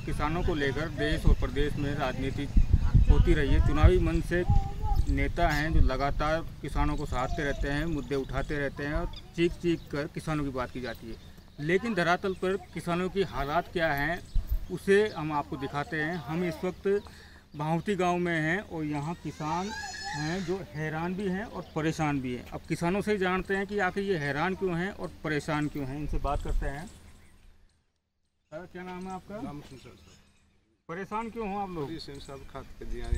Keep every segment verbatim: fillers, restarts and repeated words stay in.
किसानों को लेकर देश और प्रदेश में राजनीति होती रही है। चुनावी मन से नेता हैं जो लगातार किसानों को सहारते रहते हैं, मुद्दे उठाते रहते हैं और चीख चीख कर किसानों की बात की जाती है। लेकिन धरातल पर किसानों की हालात क्या हैं उसे हम आपको दिखाते हैं। हम इस वक्त भावती गांव में हैं और यहाँ किसान हैं जो हैरान भी हैं और परेशान भी हैं। अब किसानों से जानते हैं कि आखिर ये हैरान क्यों हैं और परेशान क्यों हैं, इनसे बात करते हैं। सर क्या नाम है आपका? राम सर। परेशान क्यों हो आप लोग? सब खाद के दिया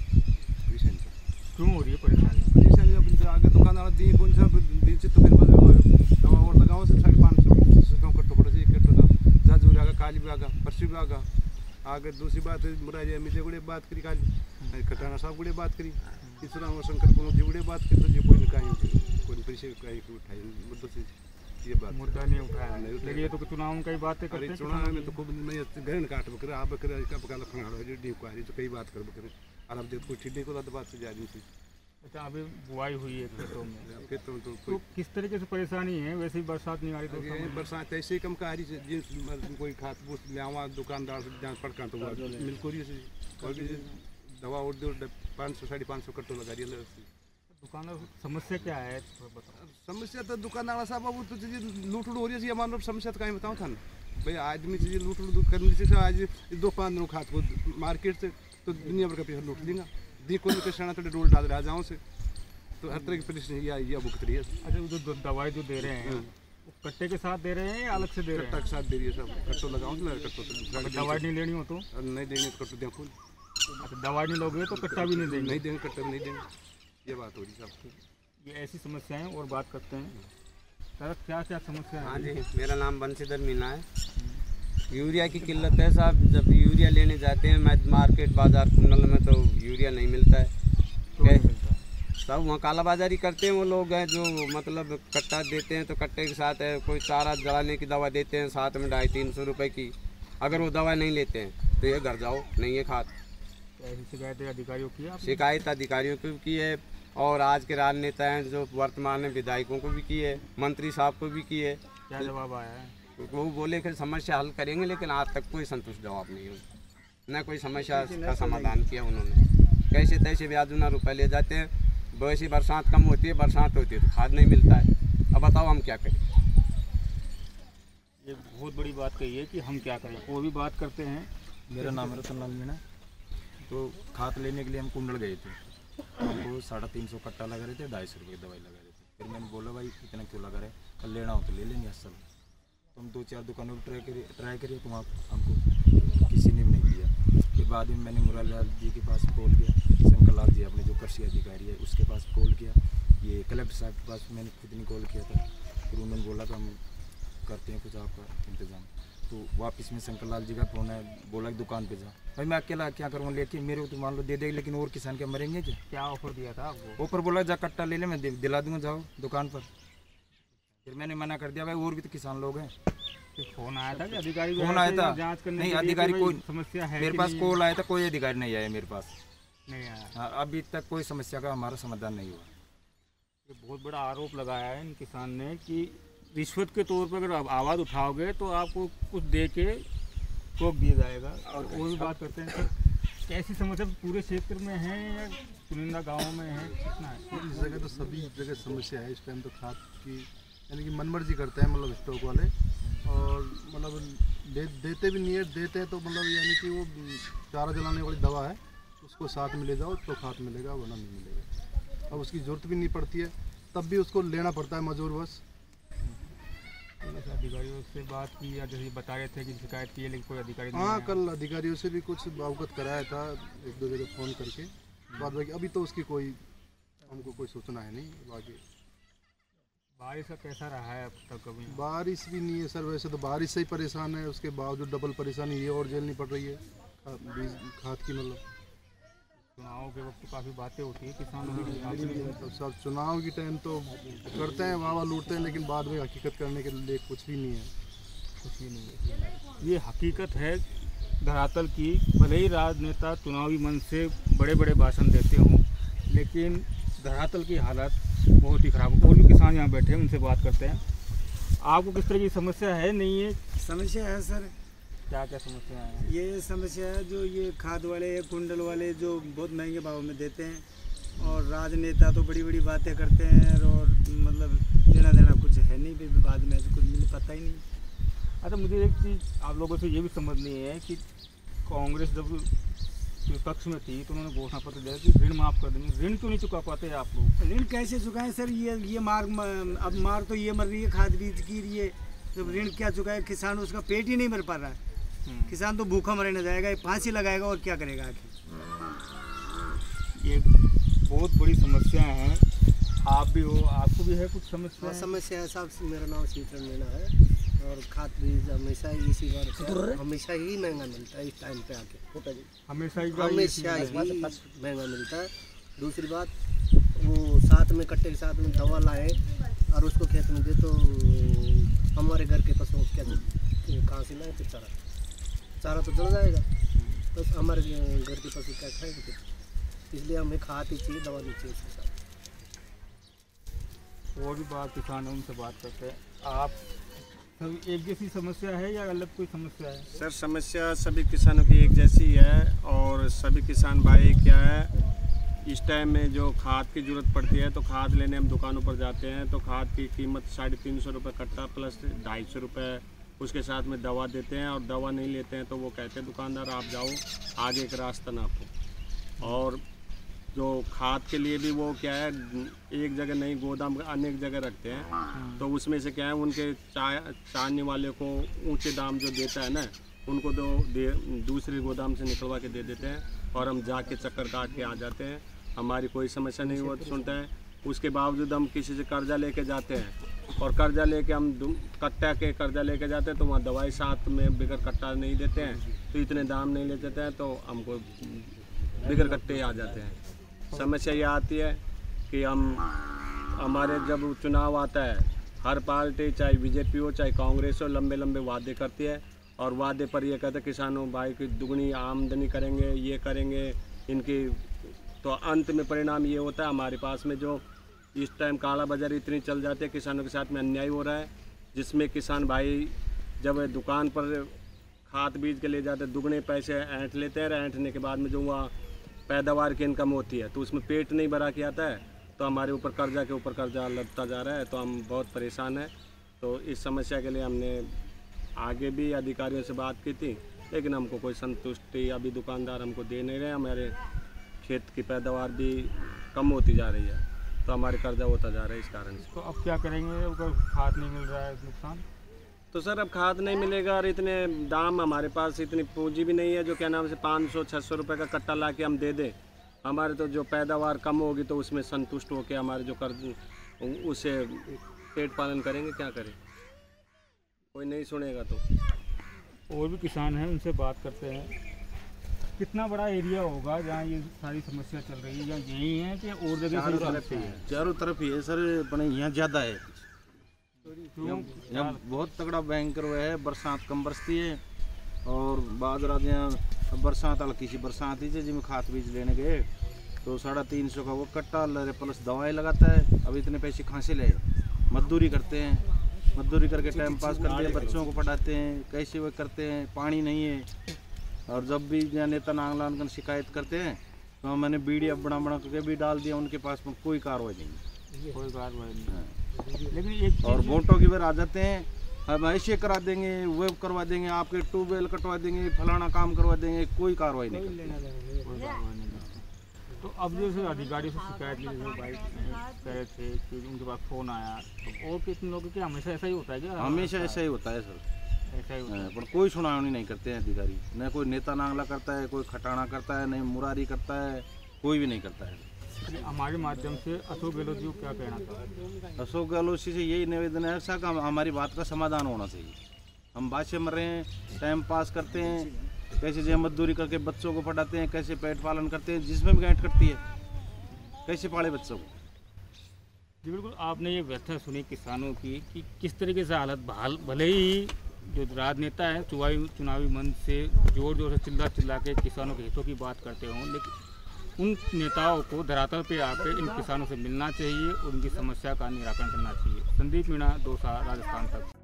क्यों हो रही है परेशानी? परेशानी अब आगे दुकान वाला दी कौन सा बेचे तो फिर दवा और लगाओ से साढ़े पाँच सौ कम कर तो पड़ा चाहिए कट तो जा जुड़ा का काली भी आगा परसों भी आगा। आगे दूसरी बात मुराजी अमित गुड़े बात करी काली खटाना साहब गुड़े बात करी तीसरा शंकर को जी गुड़े बात करी तो जी कोई कहीं कोई परिचय कहीं उठाई मुद्दों से ये बात मुद्दा नहीं उठाया। लेकिन ये तो चुनाव की बातें करते हैं। चुनाव में तो खूब नहीं गहन काट बकर आप बकर का बकाला खंगाड़ जो डी कुआरी तो कई बात कर बकर और अब देखो ठिड्डी को तो बात से जा रही थी। अच्छा अभी बुआई हुई है खेतों में, खेतों में तो, तो किस तरीके से परेशानी है? वैसे ही बरसात नहीं आ रही तो बरसात ऐसे ही कम का आ रही जिन कोई खाद फूस ले आवा दुकानदार से जहाँ पड़का तो मिलको रही और दवा और दो पाँच सौ साढ़े पाँच सौ कट्टो लगा रही है। दुकानदार समस्या क्या है? समस्या तो दुकानदार साहब अब तो लूट लूट हो रही है। हमारा समस्या तो कहीं बताऊँ था ना भाई आदमी से लूट लूट करने से आज दो पाँच दिनों खाद को मार्केट से तो दुनिया भर का पैसा लूट लेंगे दी कोई किसान तो रोल डाल रहा जाऊँ से तो हर तरह की परेशानी या भुगत रही है। अच्छा जो दवाई जो दे रहे हैं वो कट्टे के साथ दे रहे हैं या अलग से दे रहे हैं? कट्टा के साथ दे रही है सब कट्टो लगाऊँ कट्टो तो दवाई नहीं लेनी हो तो नहीं देंगे तो कट्टो दें फूल। अच्छा दवाई नहीं लोगे तो कट्टा भी नहीं देंगे? नहीं देंगे कट्टा भी नहीं देंगे। ये बात हो रही साहब। ये ऐसी समस्याएं और बात करते हैं सर क्या क्या समस्या है? हाँ जी मेरा नाम बंशीधर मीना है। यूरिया की किल्लत है साहब। जब यूरिया लेने जाते हैं मैं मार्केट बाजार कुंडल में तो यूरिया नहीं मिलता है। सब वहाँ काला बाजारी करते हैं वो लोग हैं जो मतलब कट्टा देते हैं तो कट्टे के साथ है कोई चारा जलाने की दवा देते हैं साथ में ढाई तीन सौ रुपये की। अगर वो दवा नहीं लेते हैं तो ये घर जाओ नहीं है खाद। ऐसी शिकायत अधिकारियों की? शिकायत अधिकारियों को भी की है और आज के राजनेता हैं जो वर्तमान में विधायकों को भी की है, मंत्री साहब को भी की है। क्या जवाब आया है? वो बोले कि समस्या हल करेंगे लेकिन आज तक कोई संतुष्ट जवाब नहीं हुआ। न कोई समस्या का समाधान किया उन्होंने। कैसे तैसे ब्याज ना रुपये ले जाते हैं। वैसे बरसात कम होती है बरसात होती है तो खाद नहीं मिलता है। अब बताओ हम क्या करें? ये बहुत बड़ी बात कही है कि हम क्या करें। वो भी बात करते हैं। मेरा नाम है रतनलाल मीणा। तो खाद लेने के लिए हम कुंडल गए थे। हमको साढ़े तीन सौ कट्टा लगा रहे थे, ढाई सौ रुपये की दवाई लगा रहे थे। फिर मैंने बोला भाई इतना क्यों लगा रहे, कल लेना हो तो ले लेंगे असल। तो हम दो चार दुकानों पर ट्राई करिए ट्राई करिए तो वहाँ हमको किसी ने भी नहीं दिया। फिर बाद में मैंने मुरालाल जी के पास कॉल किया, शंकर लाल जी अपने जो कृषि अधिकारी है उसके पास कॉल किया, ये कलेक्टर साहब के पास मैंने खुद नहीं कॉल किया था। फिर उन्होंने बोला कि हम करते हैं कुछ आपका इंतज़ाम। तो वापस में शंकर लाल जी का फ़ोन है, बोला कि दुकान पे जा। भाई मैं अकेला क्या करूँ लेके, मेरे को तो मान लो दे देगी लेकिन और किसान क्या मरेंगे क्या? क्या ऑफर दिया था आपको? ऑफर बोला जा कट्टा ले ले मैं दिला दूँगा जाओ दुकान पर। फिर मैंने मना कर दिया भाई और भी तो किसान लोग हैं। फोन आया था कि अधिकारी फोन आया था जांच करने? नहीं अधिकारी कोई समस्या है मेरे पास कॉल आया था, कोई अधिकारी नहीं आया मेरे पास नहीं आया। हाँ अभी तक कोई समस्या का हमारा समाधान नहीं हुआ। ये बहुत बड़ा आरोप लगाया है इन किसान ने कि रिश्वत के तौर पर अगर आप आवाज़ उठाओगे तो आपको कुछ दे के रोक दिया जाएगा। और वो भी बात करते हैं सर कैसी समस्या पूरे क्षेत्र में है या चुनिंदा गाँव में है, कितना है? इस जगह तो सभी जगह समस्या है। इस टाइम तो खाद की यानी कि मनमर्जी करते हैं मतलब स्टॉक वाले और मतलब दे, देते भी नहीं है। देते हैं तो मतलब यानी कि वो चारा जलाने वाली दवा है उसको साथ में ले जाओ तो खाद मिलेगा वरना नहीं मिलेगा। अब उसकी ज़रूरत भी नहीं पड़ती है तब भी उसको लेना पड़ता है मजबूर बस। अधिकारियों से बात की या जैसे बता रहे थे कि शिकायत की है लेकिन कोई अधिकारी नहीं? हाँ कल अधिकारियों से भी कुछ अवगत कराया था एक दो जगह फ़ोन करके। बाद बाकी अभी तो उसकी कोई हमको कोई सूचना है नहीं। बाकी बारिश का कैसा रहा है अब तक? कभी बारिश भी नहीं है सर। वैसे तो बारिश से ही परेशान है, उसके बावजूद डबल परेशानी ये और झेलनी पड़ रही है बीज खाद की। मतलब चुनाव के वक्त तो काफ़ी बातें होती है किसानों की। तो सब चुनाव की टाइम तो करते हैं वाह वाह लूटते हैं लेकिन बाद में हकीकत करने के लिए कुछ भी नहीं है। कुछ भी नहीं है। ये हकीकत है धरातल की। भले ही राजनेता चुनावी मन से बड़े बड़े भाषण देते हों लेकिन धरातल की हालत बहुत ही ख़राब है। और भी किसान यहाँ बैठे हैं उनसे बात करते हैं। आपको किस तरह की समस्या है? नहीं है समस्या है सर, क्या क्या समस्या है? ये समस्या है जो ये खाद वाले कुंडल वाले जो बहुत महंगे भाव में देते हैं, और राजनेता तो बड़ी बड़ी बातें करते हैं और मतलब लेना देना कुछ है नहीं, फिर बाद में कुछ मुझे पता ही नहीं। अच्छा, मुझे एक चीज़ आप लोगों से ये भी समझनी है कि कांग्रेस जब विपक्ष में थी तो उन्होंने घोषणा पत्र दिया कि ऋण माफ़ कर देंगे, ऋण क्यों नहीं चुका पाते आप लोग? ऋण कैसे चुकाएं सर? ये ये मार अब मार तो ये मर रही है खाद बीज की, ये जब ऋण क्या चुकाए? किसान उसका पेट ही नहीं भर पा रहा है, किसान तो भूखा मरने जाएगा, फांसी लगाएगा और क्या करेगा आखिर? ये बहुत बड़ी समस्या है। आप भी हो, आपको भी है कुछ समस्या? समस्या है साहब। मेरा नाम शीतल मीणा है और खाद बीज हमेशा इसी बार हमेशा ही महंगा मिलता है इस टाइम पे आके, हमेशा ही हमेशा ही महंगा मिलता है। दूसरी बात, वो साथ में कट्टे के साथ में दवा लाए और उसको खेत में दे तो हमारे घर के पशुओं क्या कहाँ से लाए? फिर चारा चारा तो जल जाएगा, तो हमारे घर के पशु क्या खाएंगे फिर? इसलिए हमें खाद ही चाहिए, दवा नहीं चाहिए उसके साथ। और भी बात किसान है, उनसे बात करते हैं। आप सब एक जैसी समस्या है या अलग कोई समस्या है? सर समस्या सभी किसानों की एक जैसी है, और सभी किसान भाई क्या है, इस टाइम में जो खाद की ज़रूरत पड़ती है तो खाद लेने हम दुकानों पर जाते हैं तो खाद की कीमत साढ़े तीन सौ रुपये कट्टा प्लस ढाई सौ रुपये उसके साथ में दवा देते हैं, और दवा नहीं लेते हैं तो वो कहते हैं दुकानदार आप जाओ आगे का रास्ता नापो। और जो खाद के लिए भी वो क्या है, एक जगह नहीं गोदाम अनेक जगह रखते हैं, तो उसमें से क्या है उनके चाय चाहने वाले को ऊंचे दाम जो देता है ना, उनको तो दे दूसरे गोदाम से निकलवा के दे देते हैं, और हम जाके चक्कर काट के आ जाते हैं। हमारी कोई समस्या नहीं वो सुनता है। उसके बावजूद हम किसी से कर्जा लेके जाते हैं, और कर्जा लेके हम कट्टा के कर्जा लेके जाते हैं तो वहाँ दवाई साथ में बगैर कट्टा नहीं देते हैं, तो इतने दाम नहीं ले जाते हैं, तो हमको बगैर कट्टे आ जाते हैं। समस्या ये आती है कि हम हमारे जब चुनाव आता है, हर पार्टी चाहे बीजेपी हो चाहे कांग्रेस हो लंबे लंबे वादे करती है, और वादे पर ये कहते हैं किसानों भाई की दुगनी आमदनी करेंगे, ये करेंगे इनकी, तो अंत में परिणाम ये होता है हमारे पास में जो इस टाइम काला बाजारी इतनी चल जाती है, किसानों के साथ में अन्याय हो रहा है, जिसमें किसान भाई जब दुकान पर खाद बीज के ले जाते हैं दुगने पैसे ऐंठ लेते हैं, ऐंठने के बाद में जो वहाँ पैदावार की इनकम होती है तो उसमें पेट नहीं भरा के आता है, तो हमारे ऊपर कर्जा के ऊपर कर्जा लगता जा रहा है, तो हम बहुत परेशान हैं। तो इस समस्या के लिए हमने आगे भी अधिकारियों से बात की थी, लेकिन हमको कोई संतुष्टि अभी दुकानदार हमको दे नहीं रहे। हमारे खेत की पैदावार भी कम होती जा रही है, तो हमारे कर्जा होता जा रहा है इस कारण से। तो अब क्या करेंगे अगर खाद नहीं मिल रहा है नुकसान? तो सर अब खाद नहीं मिलेगा, और इतने दाम हमारे पास इतनी पूंजी भी नहीं है जो क्या नाम से पाँच सौ छः सौ रुपये का कट्टा ला के हम दे दें। हमारे तो जो पैदावार कम होगी तो उसमें संतुष्ट होकर हमारे जो कर्ज उसे पेट पालन करेंगे, क्या करें, कोई नहीं सुनेगा। तो और भी किसान हैं, उनसे बात करते हैं। कितना बड़ा एरिया होगा जहाँ ये सारी समस्या चल रही है, या यही है कि और जगह से है? चारों तरफ ही है सर, अपने यहाँ ज़्यादा है। क्यों? यहाँ बहुत तगड़ा भयंकर हुआ है, बरसात कम बरसती है, और बाजरा यहाँ बरसात हल्की सी बरसात ही जिसमें खाद बीज लेने गए तो साढ़े तीन सौ का वो कट्टा ले प्लस दवाई लगाता है। अब इतने पैसे कहाँ से ले? मजदूरी करते हैं, मजदूरी करके टाइम पास करते हैं, बच्चों को पढ़ाते हैं, कैसे वो करते हैं, पानी नहीं है। और जब भी नेता नांगलान कर शिकायत करते हैं तो मैंने वीडियो बना बना करके भी डाल दिया, उनके पास में कोई कार्रवाई नहीं, कोई कार्रवाई नहीं। लेकिन एक और वोटों की बार आ जाते हैं, हम ऐसे करा देंगे, वो करवा देंगे, आपके ट्यूबवेल कटवा देंगे, फलाना काम करवा देंगे, कोई कार्रवाई नहीं करते। कोई कार्रवाई नहीं करते। तो अब जैसे अधिकारियों से शिकायत की, जैसे भाई कह रहे थे कि उनके पास फ़ोन आया, तो और कितने लोगों के हमेशा ऐसा ही होता है क्या? हमेशा ऐसा ही होता है सर, ऐसा ही होता है। पर कोई सुनावनी नहीं करते हैं अधिकारी, न कोई नेता नांगला करता है, कोई खटाना करता है, नहीं मुरारी करता है, कोई भी नहीं करता है। हमारे माध्यम से अशोक गहलोत जी को क्या कहना था? अशोक गहलोत जी से यही निवेदन है सर, हमारी बात का समाधान होना चाहिए। हम बात से मर रहे हैं, टाइम पास करते हैं, कैसे जो मजदूरी करके बच्चों को पढ़ाते हैं, कैसे पेट पालन करते हैं, जिसमें भी गांठ कटती है, कैसे पाले बच्चों को। जी बिल्कुल, आपने ये व्यथा सुनी किसानों की कि किस तरीके से हालत बहाल, भले ही जो राजनेता है चुनावी चुनावी मंच से जोर जोर से चिल्ला चिल्ला के किसानों के हितों की बात करते हों, लेकिन उन नेताओं को धरातल पे आकर इन किसानों से मिलना चाहिए और उनकी समस्या का निराकरण करना चाहिए। संदीप मीणा, दौसा, राजस्थान तक।